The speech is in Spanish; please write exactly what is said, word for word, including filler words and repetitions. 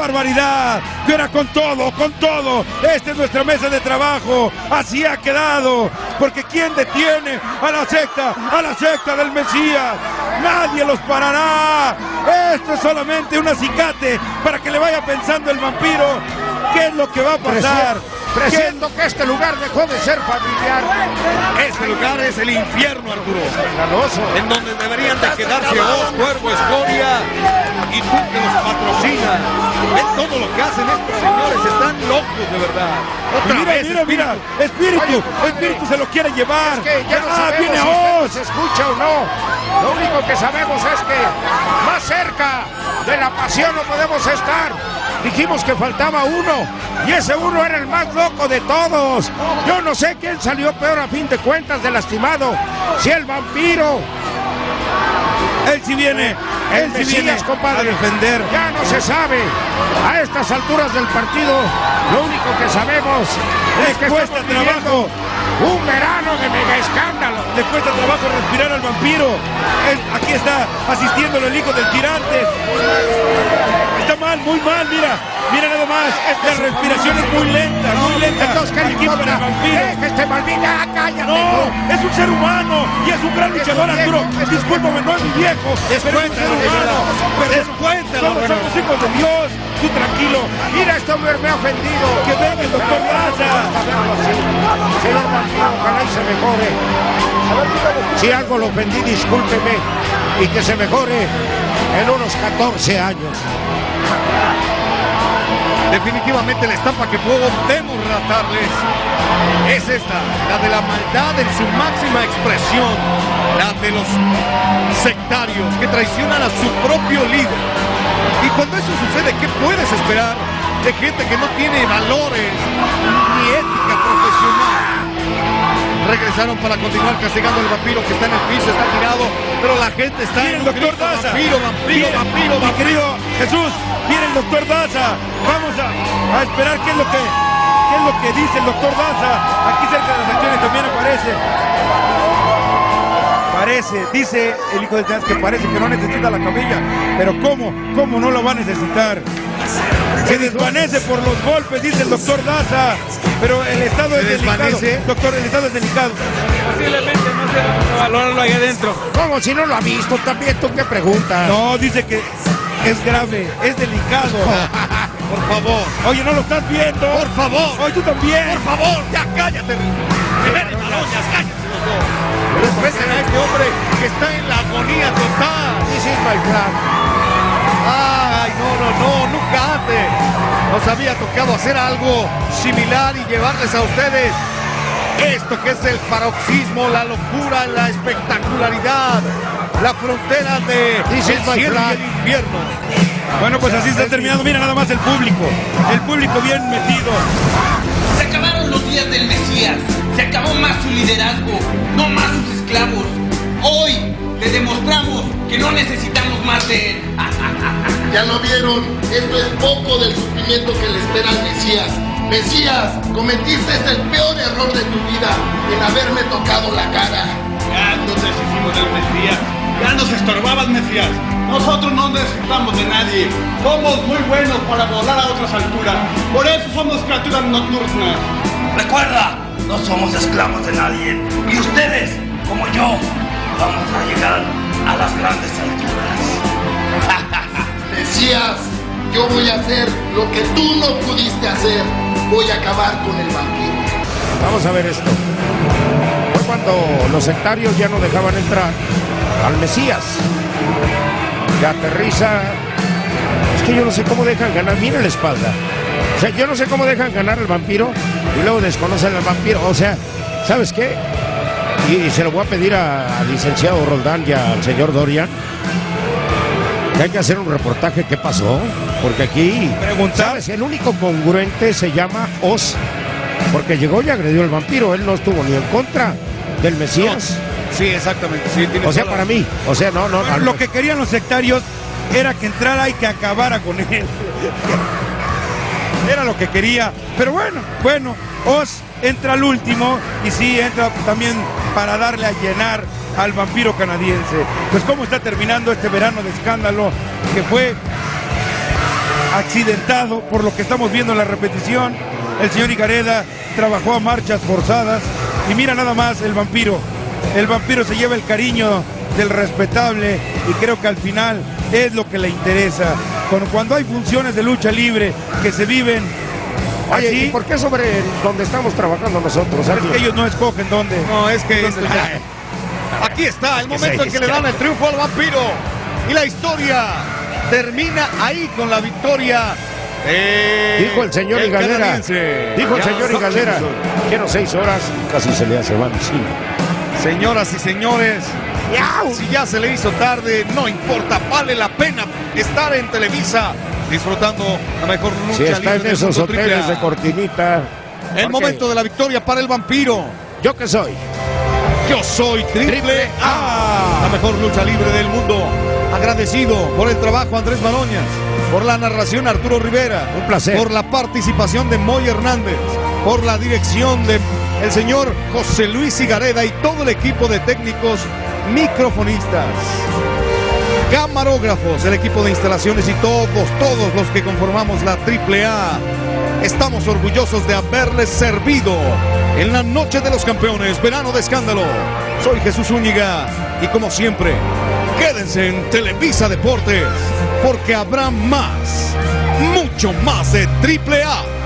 barbaridad! ¡Viera con todo, con todo! Esta es nuestra mesa de trabajo. Así ha quedado. Porque ¿quién detiene a la secta, a la secta del Mesías? ¡Nadie los parará! Esto es solamente un acicate para que le vaya pensando el vampiro qué es lo que va a pasar. Presiento que este lugar dejó de ser familiar. Este lugar es el infierno, Arturo. En donde deberían de quedarse vos, Cuervo, Escoria y tú que los patrocinas. Ven todo lo que hacen estos señores, están locos de verdad. Otra mira, vez, mira, mira, Espíritu, Oye, Espíritu se lo quiere llevar. Es que ya no ah, sabemos viene si Oz. usted se escucha o no. Lo único que sabemos es que más cerca de la pasión no podemos estar. Dijimos que faltaba uno y ese uno era el más loco de todos. Yo no sé quién salió peor a fin de cuentas de lastimado. Si el vampiro, Él sí viene, el él sí viene Mesías, compadre. a defender. Ya no se sabe. A estas alturas del partido, lo único que sabemos es que cuesta estamos viviendo trabajo. un verano de mega escándalo. Le cuesta trabajo respirar al vampiro. Él, aquí está asistiéndolo el hijo del tirante. Está mal, muy mal, mira. Mira nada más. La respiración es muy lenta, muy lenta. Entonces, ¿qué le Aquí para importa? el vampiro. Deja este maldita, cállate. No, es un ser humano y es un gran luchador, Arturo. Discúlpame, no es mi viejo, pero es un ser humano. Pero Descuéntalo, somos, bueno. somos hijos de Dios. Tú tranquilo. Mira, este hombre me ha ofendido. Que venga el doctor Daza. Señor vampiro, ojalá y se mejore. Si algo lo ofendí, discúlpeme. Y que se mejore en unos catorce años. Definitivamente la estampa que podemos relatarles es esta, la de la maldad en su máxima expresión, la de los sectarios que traicionan a su propio líder. Y cuando eso sucede, ¿qué puedes esperar de gente que no tiene valores ni ética profesional? Regresaron para continuar castigando al vampiro que está en el piso, está tirado, pero la gente está Viene en el un doctor grito, Daza. vampiro, vampiro, Viene, vampiro, mi vampiro. querido Jesús, viene el doctor Daza. Vamos a, a esperar qué es lo que qué es lo que dice el doctor Daza. Aquí cerca de las acciones también aparece. Parece, dice el hijo del Tirante que parece que no necesita la camilla. Pero ¿cómo? ¿Cómo no lo va a necesitar? Se desvanece por los golpes, dice el doctor Daza. Pero el estado ¿Se es delicado. desvanece? Doctor, el estado es delicado. Posiblemente no se va a valorarlo ahí adentro. ¿Cómo si no lo ha visto también? ¿Tú qué preguntas? No, dice que es grave, es delicado. Por favor, Oye, ¿no lo estás viendo? por favor, Oye, tú también. por favor, ya cállate. Rivera y Maloñas, cállense los dos. Respeten a este hombre que está en la agonía total. This is my plan. Ay, no, no, no, nunca antes nos había tocado hacer algo similar y llevarles a ustedes esto que es el paroxismo, la locura, la espectacularidad, la frontera de This el is my cielo plan. y el infierno. Bueno, pues así está terminando. Mira nada más el público. El público bien metido. Se acabaron los días del Mesías, se acabó más su liderazgo, no más sus esclavos. Hoy le demostramos que no necesitamos más de él. Ya lo vieron, esto es poco del sufrimiento que le espera al Mesías. Mesías, cometiste el peor error de tu vida, en haberme tocado la cara. Ya nos deshicimos del Mesías. Ya nos estorbaba el Mesías. Nosotros no necesitamos de nadie. Somos muy buenos para volar a otras alturas. Por eso somos criaturas nocturnas. Recuerda, no somos esclavos de nadie. Y ustedes, como yo, vamos a llegar a las grandes alturas. Mesías, yo voy a hacer lo que tú no pudiste hacer. Voy a acabar con el vampiro. Vamos a ver esto. Fue cuando los sectarios ya no dejaban entrar al Mesías. Que aterriza. Es que yo no sé cómo dejan ganar. Mira la espalda. O sea, yo no sé cómo dejan ganar al vampiro y luego desconocen al vampiro. O sea, ¿sabes qué? Y, y se lo voy a pedir a- al licenciado Roldán y al señor Dorian. Que hay que hacer un reportaje. ¿Qué pasó? Porque aquí, Preguntar. ¿sabes? El único congruente se llama Oz. Porque llegó y agredió al vampiro. Él no estuvo ni en contra del Mesías. Sí, exactamente. Sí, tienes O sea, toda para la- mí. O sea, no, no. Bueno, no, lo que querían los sectarios era que entrara y que acabara con él. Era lo que quería. Pero bueno, bueno, Oz entra al último y sí, entra también para darle a llenar al vampiro canadiense. Pues cómo está terminando este verano de escándalo que fue accidentado por lo que estamos viendo en la repetición. El señor Higareda trabajó a marchas forzadas y mira nada más el vampiro. El vampiro se lleva el cariño del respetable y creo que al final es lo que le interesa. Cuando hay funciones de lucha libre que se viven Oye, así, ¿y por qué sobre donde estamos trabajando nosotros? es que ellos no escogen dónde. No, es que ¿Dónde esto le- ya- aquí está el que momento se en que le dan el triunfo al vampiro. Y la historia termina ahí con la victoria. de Dijo el señor Higalera, canadiense. dijo el Ya señor Hutchinson. Higalera, quiero seis horas, casi se le hace van cinco. Señoras y señores, si ya se le hizo tarde, no importa, vale la pena estar en Televisa disfrutando la mejor lucha Si está libre en del esos mundo, triple hoteles A. de cortinita. El ¿por momento qué? de la victoria para el vampiro. ¿Yo qué soy? Yo soy Triple Triple A, la mejor lucha libre del mundo. Agradecido por el trabajo Andrés Baloñas, por la narración Arturo Rivera, Un placer. por la participación de Moy Hernández, por la dirección de el señor José Luis Higareda y todo el equipo de técnicos microfonistas, camarógrafos, el equipo de instalaciones y todos, todos los que conformamos la Triple A. Estamos orgullosos de haberles servido en la noche de los campeones, verano de escándalo. Soy Jesús Zúñiga y como siempre, quédense en Televisa Deportes porque habrá más, mucho más de Triple A.